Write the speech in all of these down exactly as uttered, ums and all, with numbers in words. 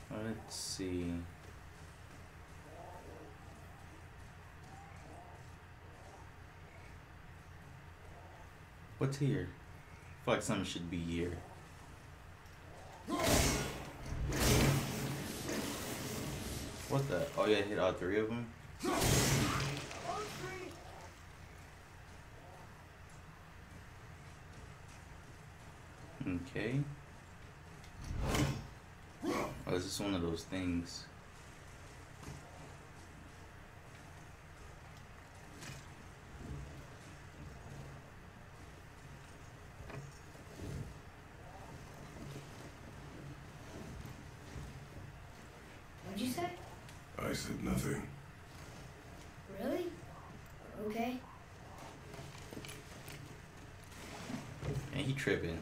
Let's see. What's here? I feel like something should be here. What the? Oh yeah, hit all three of them? Okay. Oh, is this one of those things? What'd you say? I said nothing. Really? Okay. And he tripping.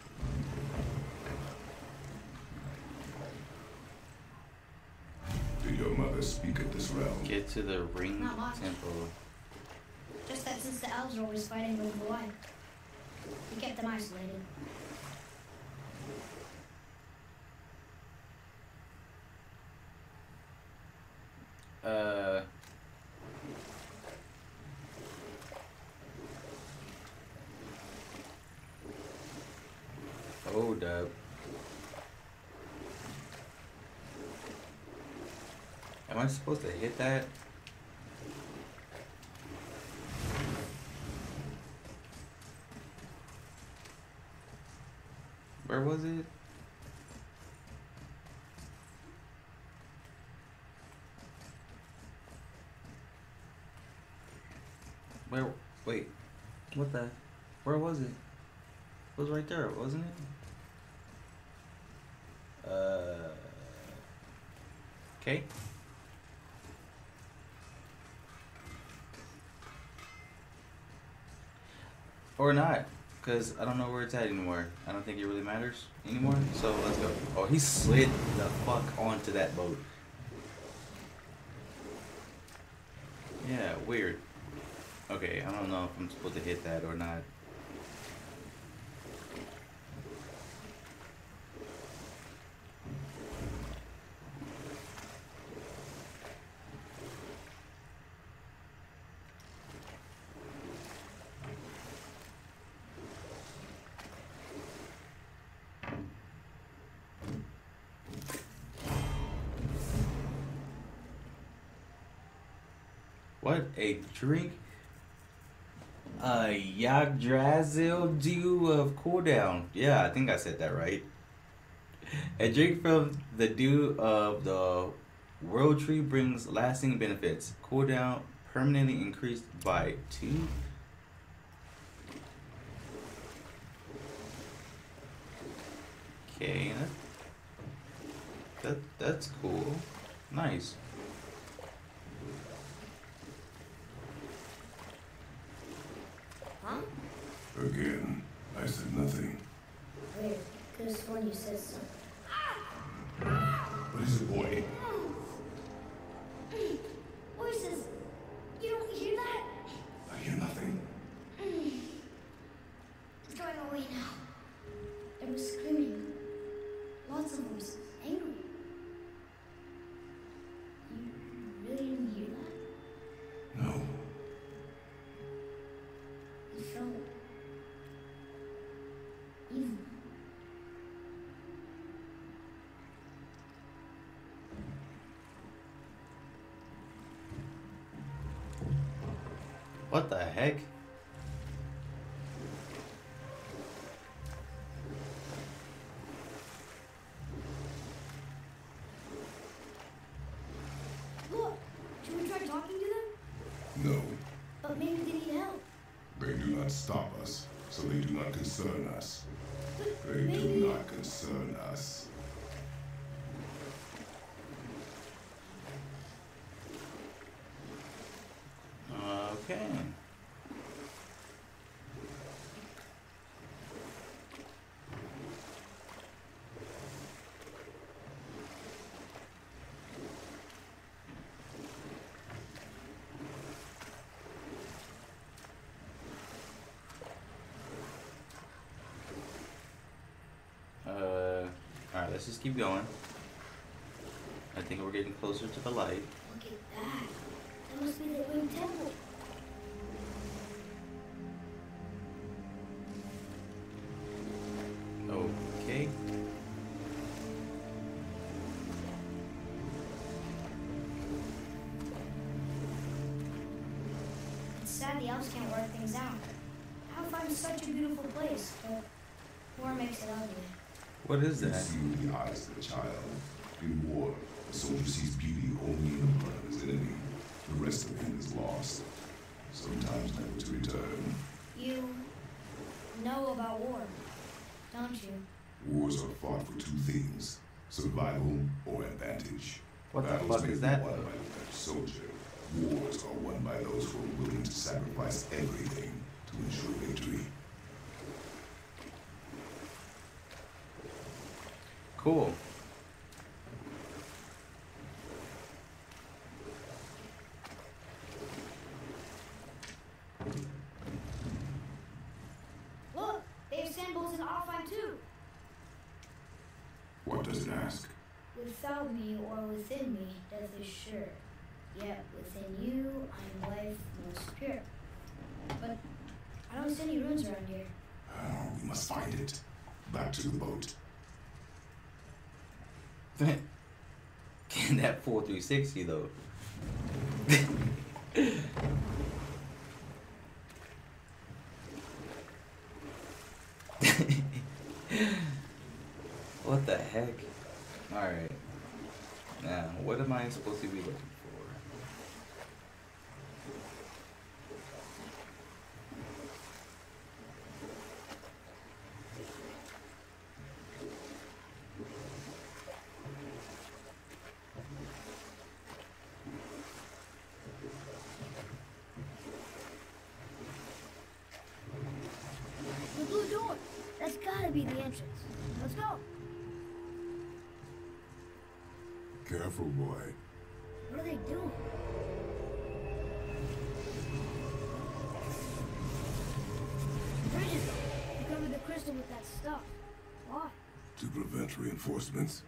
Did your mother speak at this realm? Get to the ring Not much. temple. Just that since the elves are always fighting over the light, we kept them isolated. Uh. Hold up. Am I supposed to hit that? Where was it? Where? Wait. What the? Where was it? It was right there, wasn't it? Uh. Okay. Or not, because I don't know where it's at anymore. I don't think it really matters anymore. So let's go. Oh, he slid the fuck onto that boat. Yeah, weird. Okay, I don't know if I'm supposed to hit that or not. What a drink. Uh, Yggdrasil dew of cooldown. Yeah, I think I said that right. A drink from the dew of the world tree brings lasting benefits. Cooldown permanently increased by two. Okay, that, that that's cool. Nice. Huh? Again, I said nothing. Weird. Could have sworn you said something. What is it, boy? Voices. You don't hear that? I hear nothing. It's going away now. There was screaming. Lots of voices. Angry. You really didn't hear that? No. It felt evil. What the heck? Look, should we try talking to them? No. But maybe they need help. They do not stop us, so they do not concern us. But They maybe... do not concern us. Okay. Uh, alright, let's just keep going. I think we're getting closer to the light. Look at that. That must be the Wing Temple. Okay. It's sad the elves can't work things out. Alfheim is such a beautiful place, but war makes it ugly. What is You that? see with the eyes of a child. In war, a soldier sees beauty only in the blood of his enemy. The rest of him is lost, sometimes never to return. You know about war, don't you? Wars are fought for two things: survival or advantage. What the Battles fuck may is be that, won though? by the better soldier. Wars are won by those who are willing to sacrifice everything to ensure victory. Cool. Look, they have symbols in Alfheim too. What does it ask? Without me or within me, death is sure. Yet within you, I am life most pure. But I don't see any runes around here. Oh, we must find it. Back to the boat. Can that full three sixty though? What the heck? Alright. Now, what am I supposed to be looking for? The blue door. That's gotta be the entrance. Let's go. Careful, boy. What are they doing? Bridget, you covered the crystal with that stuff. Why? To prevent reinforcements.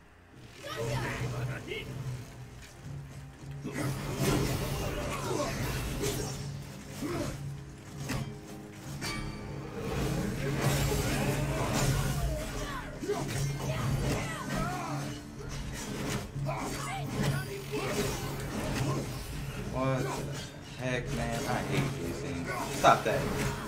What the heck, man? I hate these things. Stop that.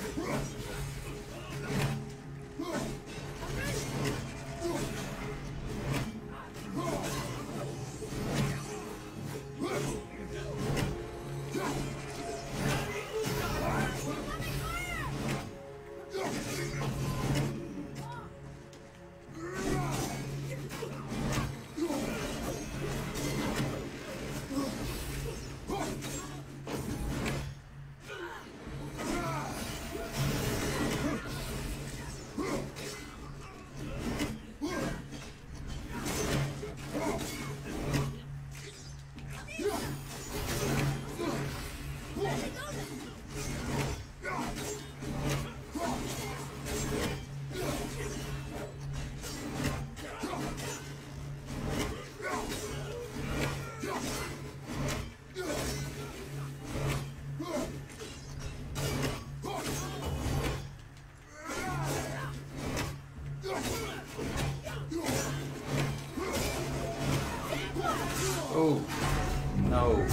Oh, no.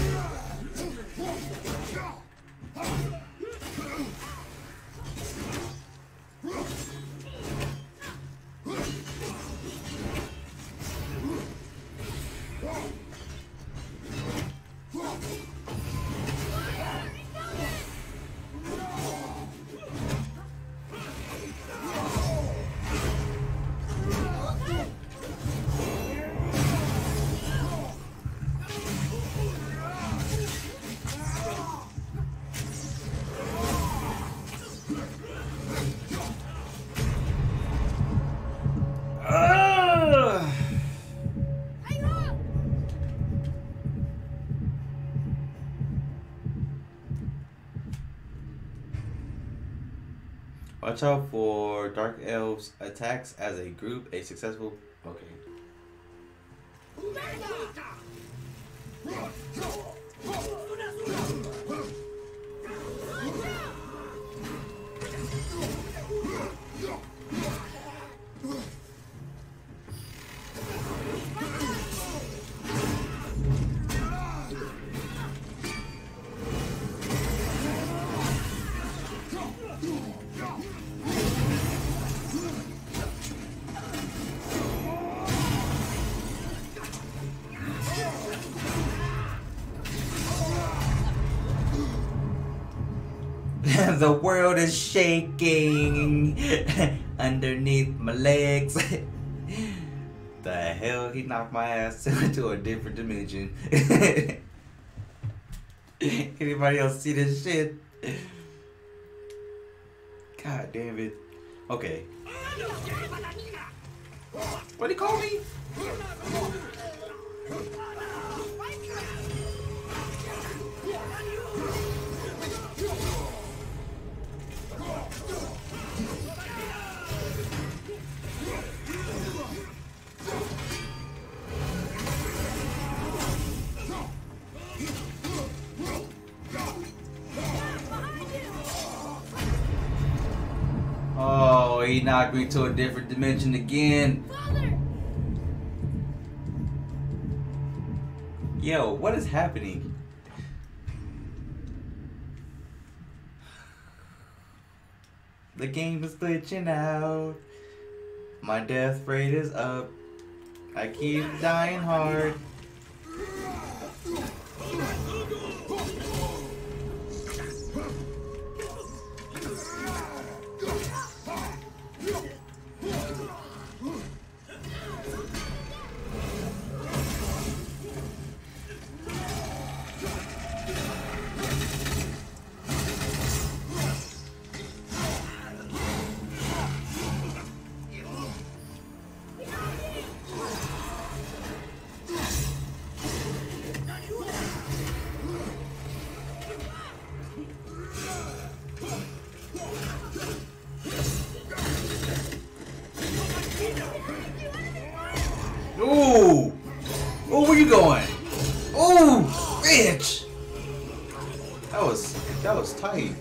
Ugh. Watch out for Dark Elves attacks as a group. A successful. Okay. The world is shaking underneath my legs. The hell, he knocked my ass into a different dimension. Anybody else see this shit? God damn it. Okay. What did he call me? Oh, he knocked me to a different dimension again. Father! Yo, what is happening? The game is glitching out. My death rate is up. I keep dying hard. Ooh! Oh, where you going? Ooh, bitch! That was that was tight.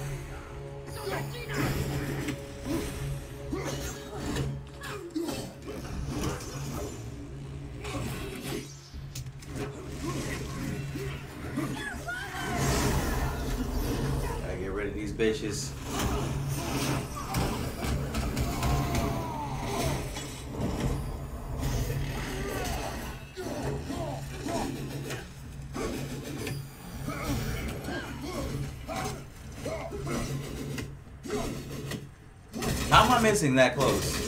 Gotta get rid of these bitches. How am I missing that close?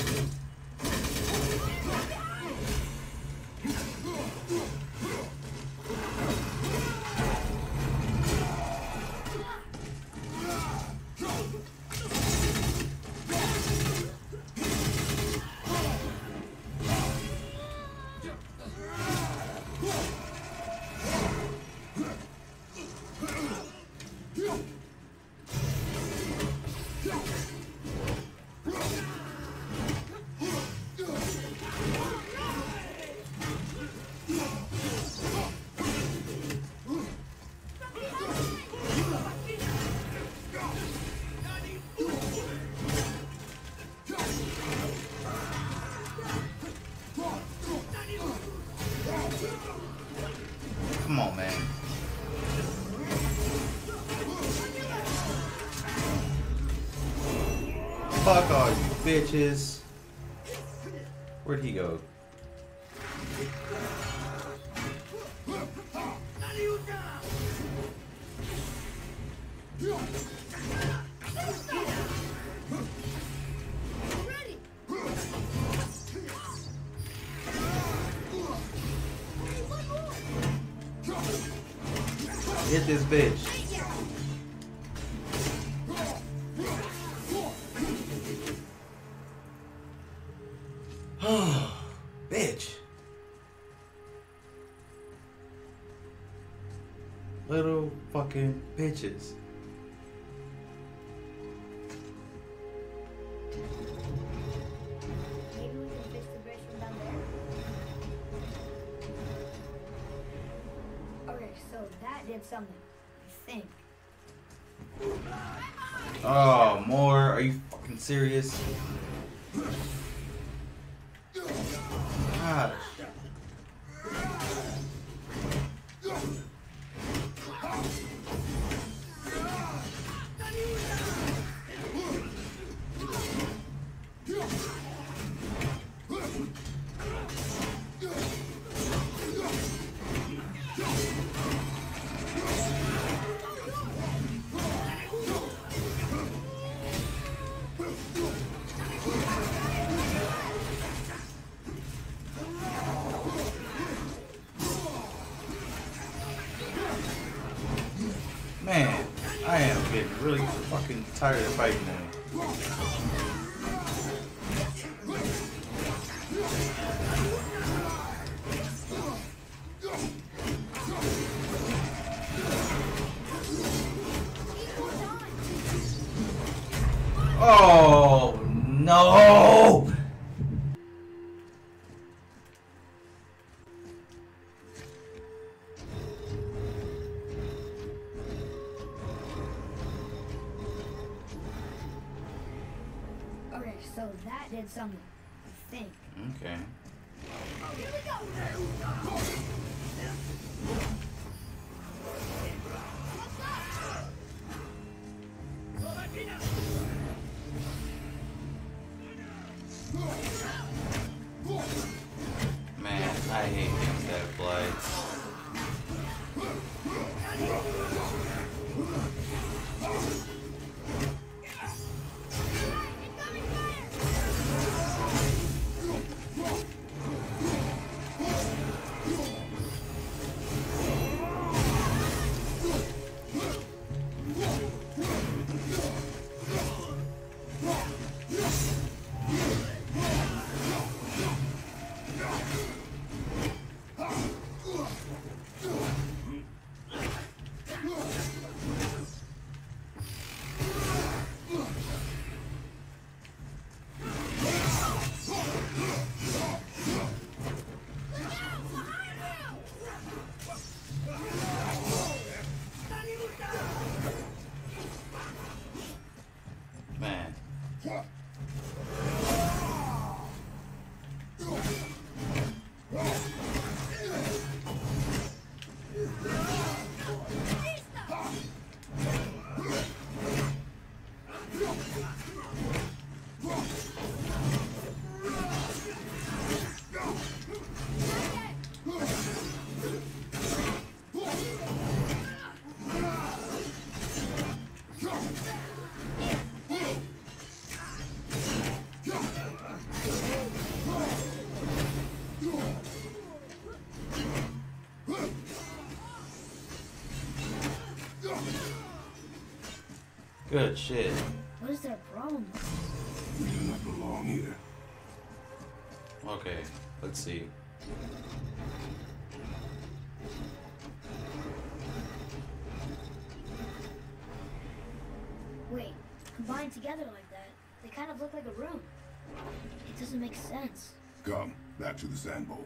Come on, man. Fuck all you bitches. Where'd he go? Hit this bitch. Bitch. Little fucking bitches. Maybe we can fix the bridge from down there. that did something, I think. Oh, more? Are you fucking serious? God. Man, I am getting really fucking tired of fighting them. Oh no! Okay, so that did something, I think. Okay. Man, I hate things that fly. Man. Good shit. What is their problem? We do not belong here. Okay, let's see. Wait, combined together like that, they kind of look like a room. It doesn't make sense. Come, back to the sand bowl.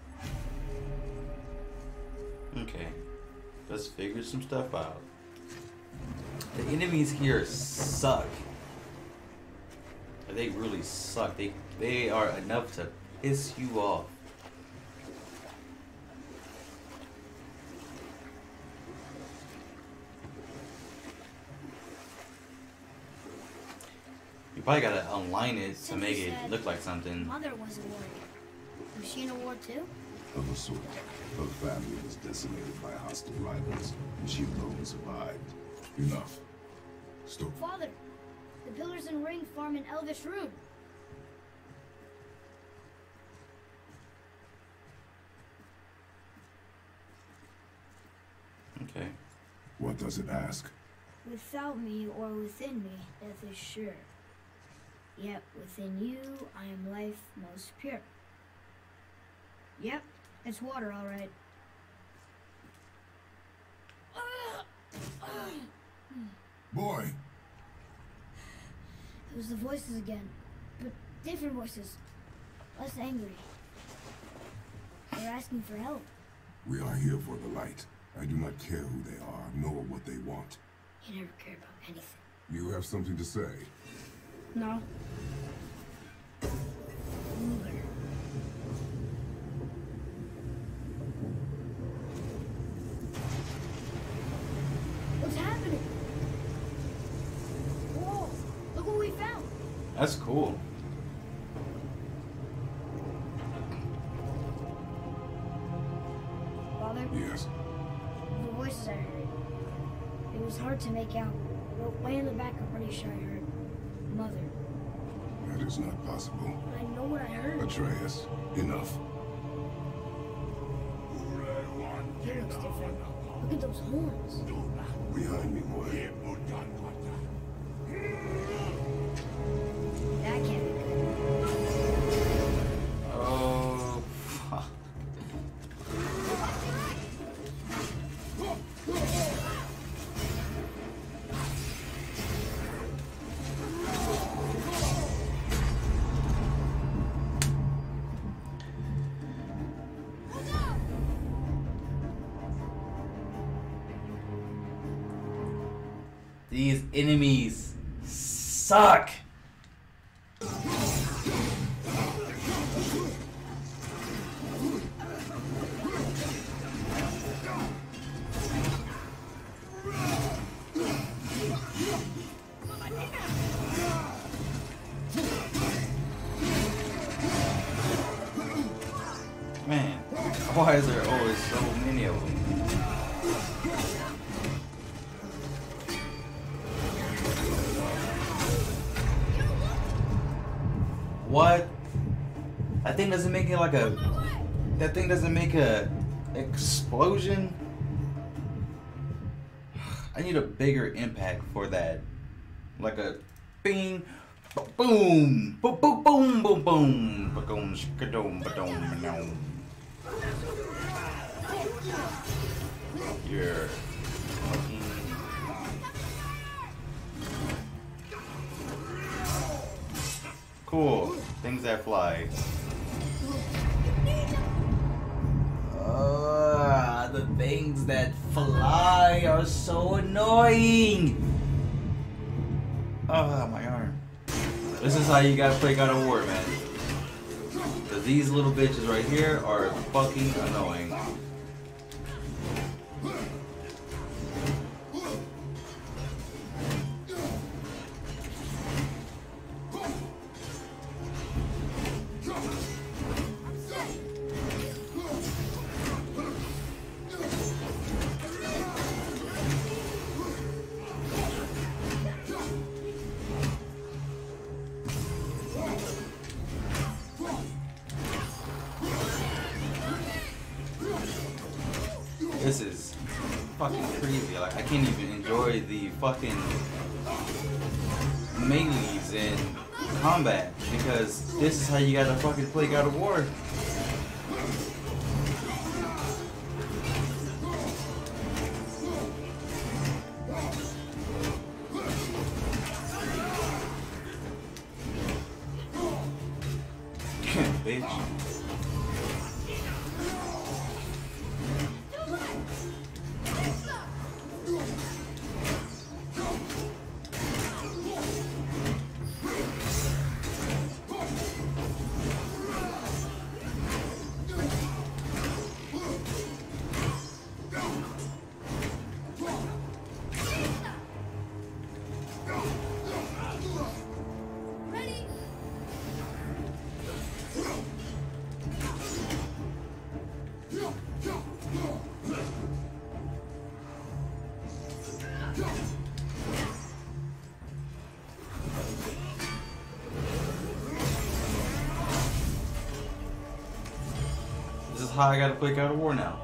Okay, let's figure some stuff out. The enemies here suck. They really suck. They they are enough to piss you off. You probably gotta align it to make it look like something. Mother was a warrior. Was she in a war too? Of a sort. Her family was decimated by hostile rivals, and she alone survived. Enough. Stop. Father, the pillars and ring form an elvish rune. Okay. What does it ask? Without me or within me, death is sure. Yet within you, I am life most pure. Yep, it's water, all right. Boy! It was the voices again, but different voices, less angry. They're asking for help. We are here for the light. I do not care who they are, nor what they want. You never cared about anything. You have something to say? No. Ruler. What's happening? Whoa! Look what we found. That's cool. Father, Yes. the voices I heard. It was hard to make out. But way in the back, I'm pretty sure I heard Mother. That is not possible. But I know what I heard. Atreus, enough. He looks different. Look at those horns. Behind me, boy. That can't be good. Oh, fuck. These enemies suck. Man, why is there always so many of them? What? That thing doesn't make it like a. That thing doesn't make a explosion. I need a bigger impact for that. Like a bing, boom, boom, boom, boom, boom, boom, boom, boom, boom, boom. You're fucking. Cool. Things that fly. Uh, the things that fly are so annoying. Ah, my arm. This is how you gotta play God of War, man. Cause these little bitches right here are fucking annoying. This is fucking crazy. Like, I can't even enjoy the fucking melees in combat because this is how you gotta fucking play God of War. Bitch. This is how I gotta play God of War now.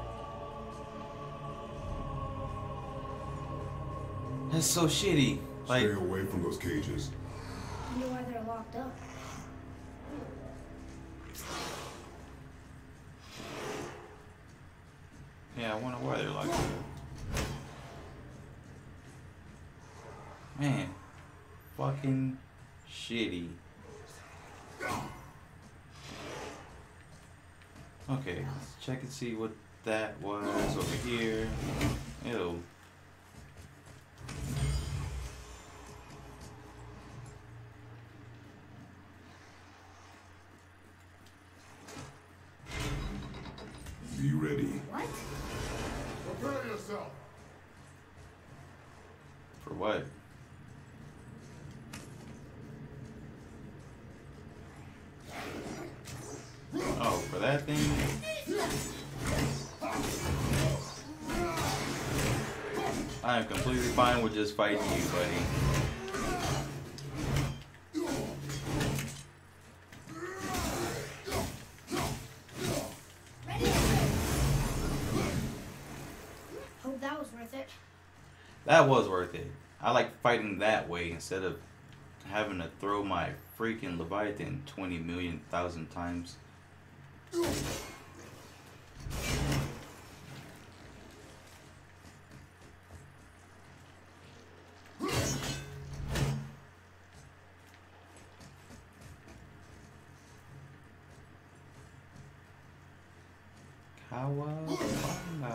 That's so shitty. Like, Stay away from those cages. I wonder why they're locked up. yeah, I wonder why they're like that. Man, fucking shitty. Okay, let's check and see what that was over here. Ew. Be ready. What? Prepare yourself. For what? Oh, for that thing? I am completely fine with just fighting you, buddy. Hope that was worth it. That was worth it. I like fighting that way instead of having to throw my freaking Leviathan twenty million thousand times. Kawabanga.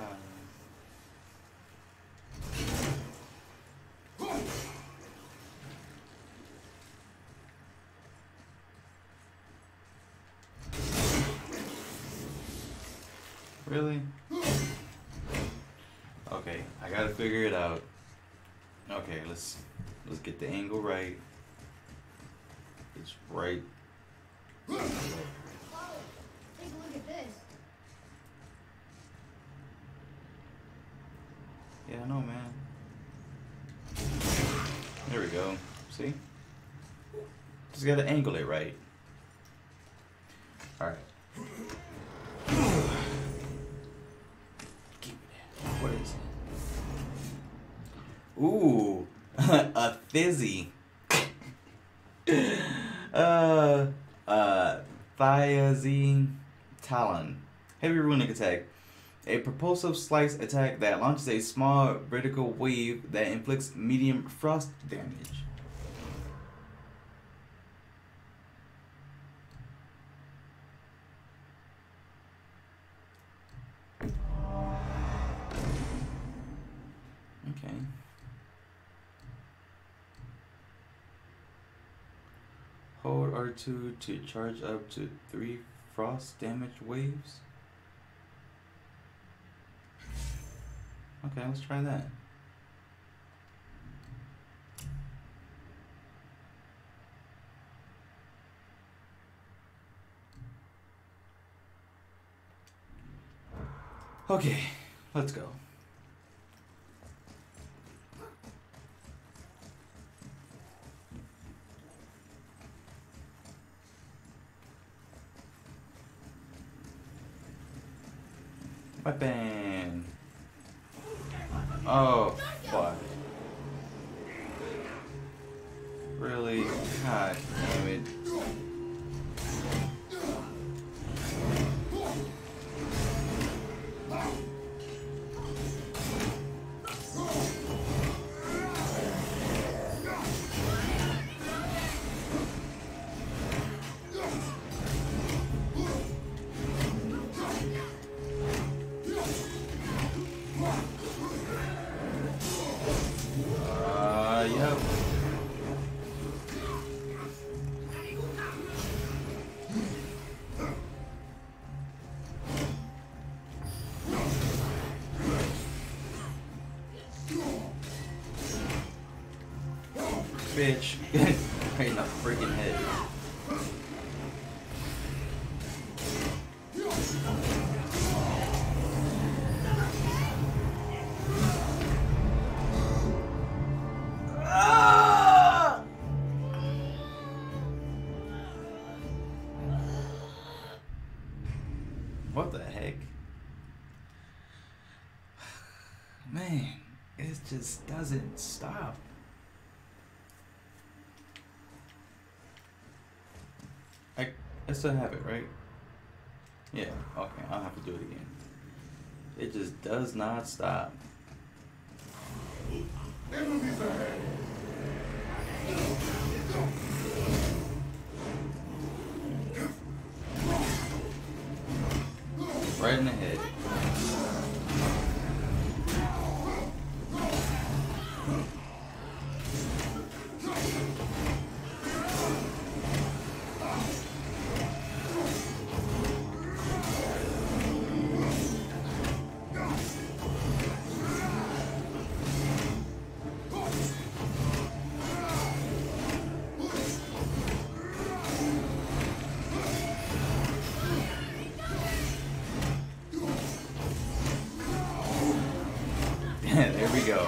Really? Okay, I gotta figure it out. Okay, let's let's get the angle right. It's right. Wow, take a look at this. Yeah, I know, man. There we go. See? Just gotta angle it right. Alright. What is it? Ooh, a fizzy. uh, uh, Thiazine Talon. Heavy runic attack. A propulsive slice attack that launches a small vertical wave that inflicts medium frost damage. Okay. Hold R two to charge up to three frost damage waves. Okay, let's try that. Okay, let's go. Weapon. Oh, fuck. Really? God damn it. Uh, yep. Bitch. Right in the freaking head. Ah! What the heck? Man, it just doesn't stop. I, I still have it, right? Yeah, okay, I'll have to do it again. It just does not stop. Enemies ahead. Right in the head. There we go.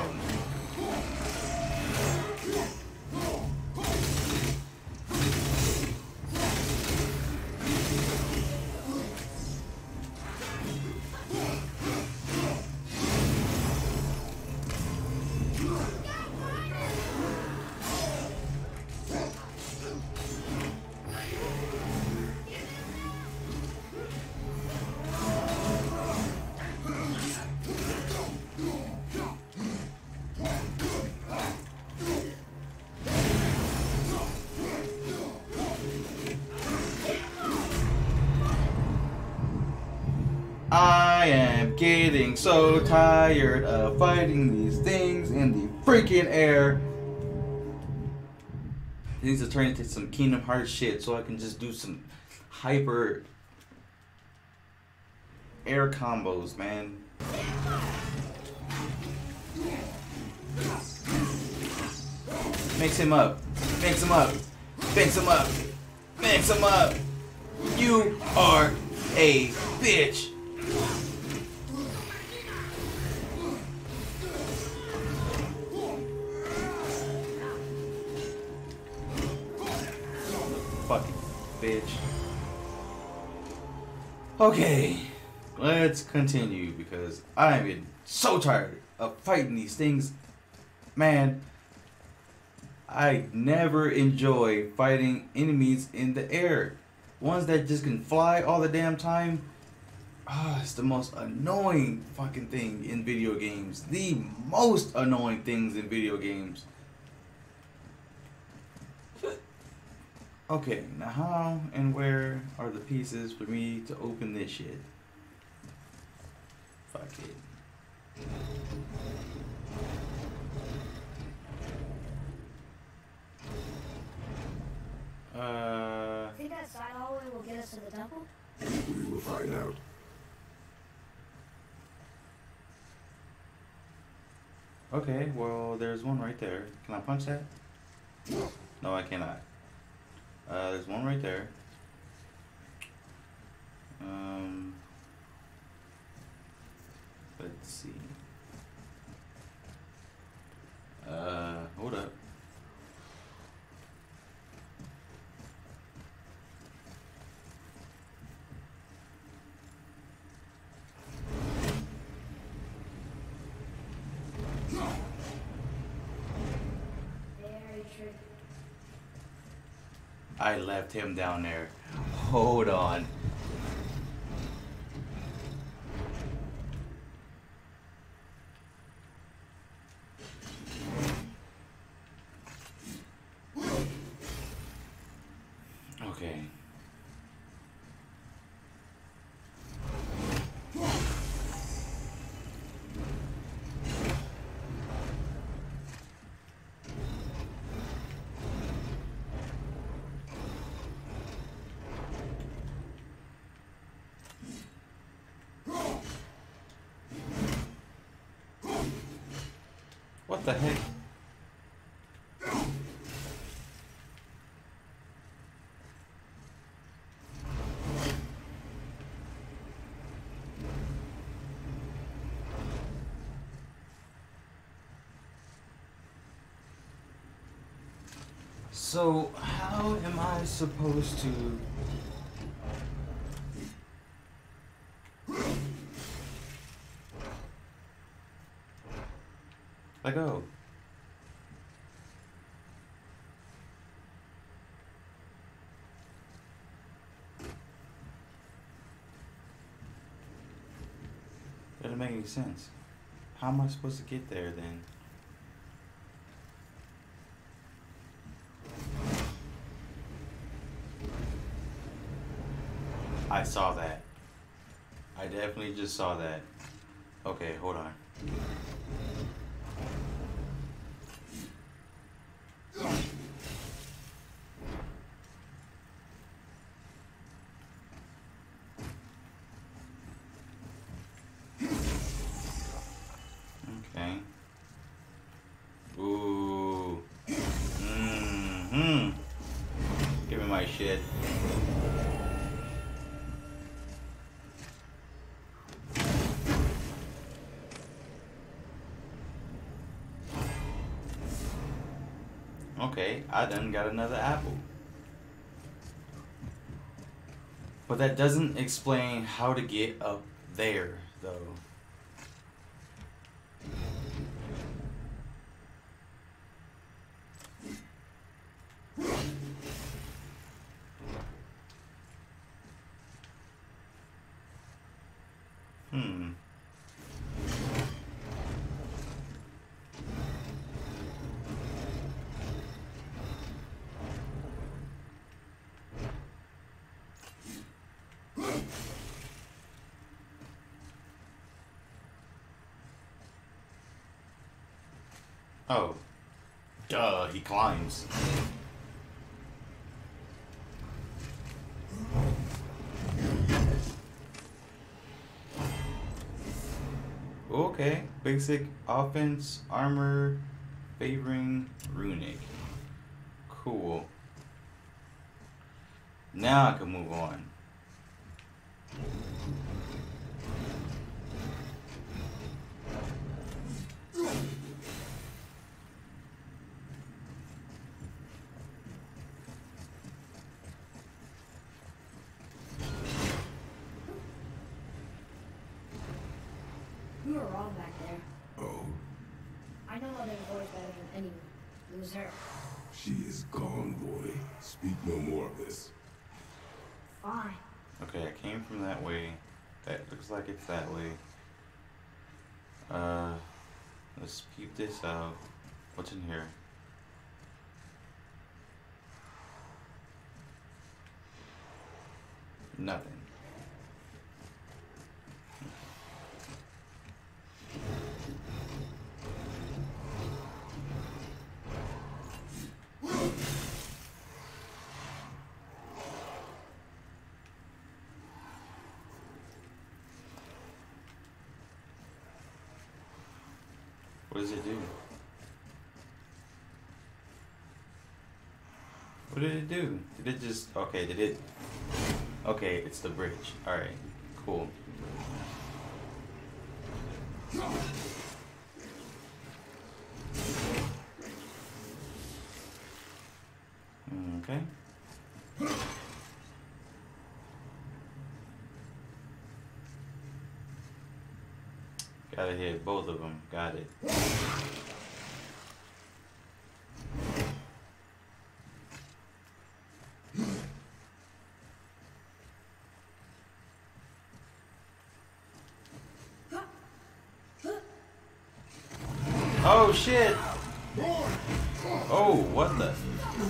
I am getting so tired of fighting these things in the freaking air. It needs to turn into some Kingdom Hearts shit so I can just do some hyper air combos, man. Mix him up. Mix him up. Mix him up. Mix him up. You are a bitch. Fucking bitch. Okay, let's continue because I'm getting so tired of fighting these things. Man, I never enjoy fighting enemies in the air. Ones that just can fly all the damn time. Ah, it's the most annoying fucking thing in video games. The most annoying things in video games. Okay, now how and where are the pieces for me to open this shit? Fuck it. Uh. Think that side hallway will get us to the temple? We will find out. Okay, well, there's one right there. Can I punch that? No, I cannot. Uh, there's one right there. Um, let's see. Uh, hold up. Very true. I left him down there. Hold on. Okay. What the heck? So, how am I supposed to... Let go. That doesn't make any sense. How am I supposed to get there then? I saw that. I definitely just saw that. Okay, hold on. Okay. Ooh. Mm-hmm. Give me my shit. Okay, I done got another apple. But that doesn't explain how to get up there, though. Hmm. Oh. Duh, he climbs. Okay. Basic offense, armor, favoring, runic. Cool. Now I can move on. You were wrong back there. Oh, I know other boys better than anyone. It was her. she is gone, boy. Speak no more of this. Fine. Okay, I came from that way. That looks like it's that way. Uh, let's peep this out. What's in here? Nothing. What does it do? What did it do? Did it just... Okay, did it... Okay, it's the bridge. Alright, cool. Okay. Gotta hit both of them. Got it. Oh shit! Oh, what the?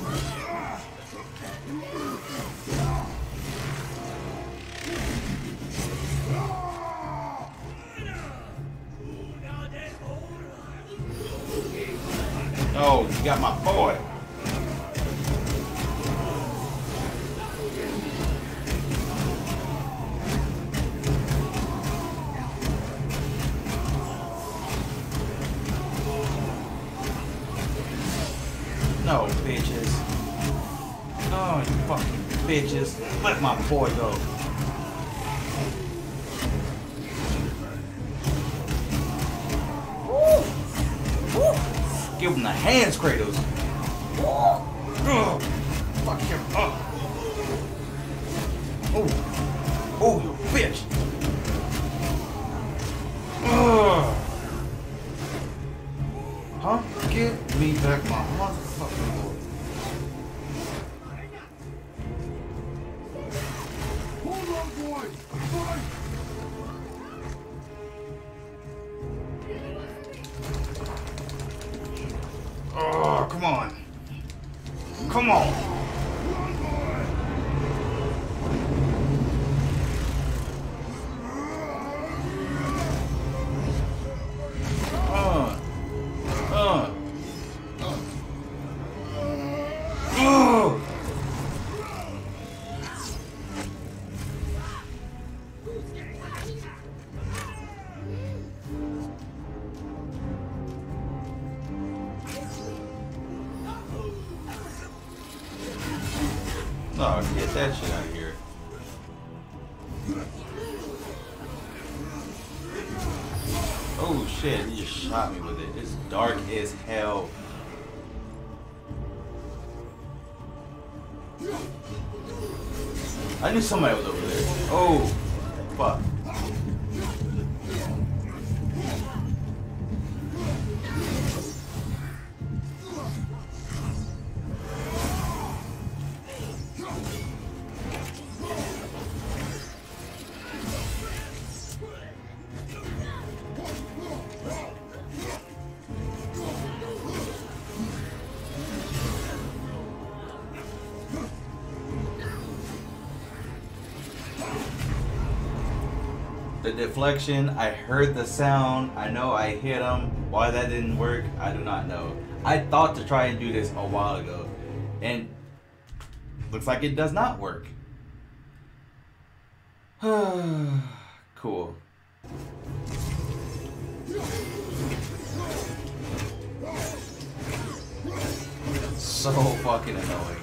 Oh, you got my boy. No, bitches. Oh, you fucking bitches. Let my boy go. Woo. Woo. Give him the hands, Kratos. Ugh. Fuck him up. Oh. Oh, you bitch. Ugh. Huh? Give me back my motherfucking boy. Hold on, boy! Fight! Oh, come on. Come on. Uh. Uh. Oh. Oh, get that shit out of here. Oh shit, he just shot me with it. It's dark as hell. I knew somebody was over there. Oh, fuck. The deflection, I heard the sound. I know I hit him. Why that didn't work, I do not know. I thought to try and do this a while ago, and looks like it does not work. Cool. So fucking annoying.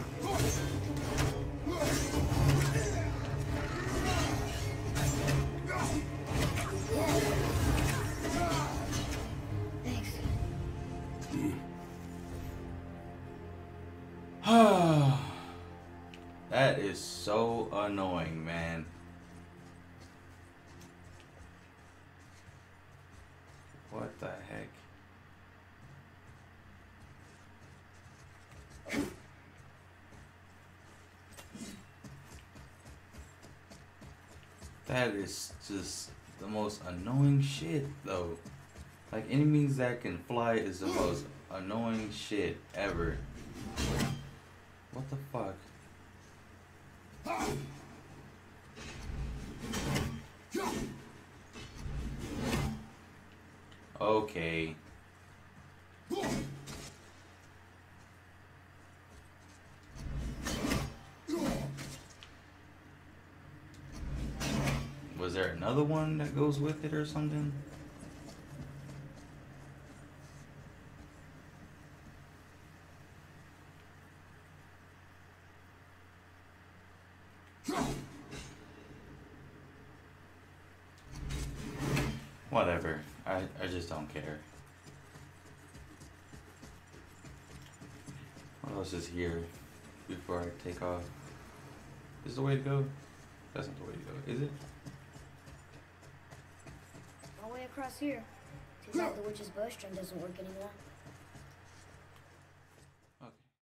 That is so annoying, man. What the heck? That is just the most annoying shit, though. Like, enemies that can fly is the most annoying shit ever. What the fuck? Okay. Was there another one that goes with it or something? Whatever. I, I just don't care. What else is here before I take off? Is this the way to go? That's not the way to go, is it? All the way across here. Too bad the witch's bowstring doesn't work anymore.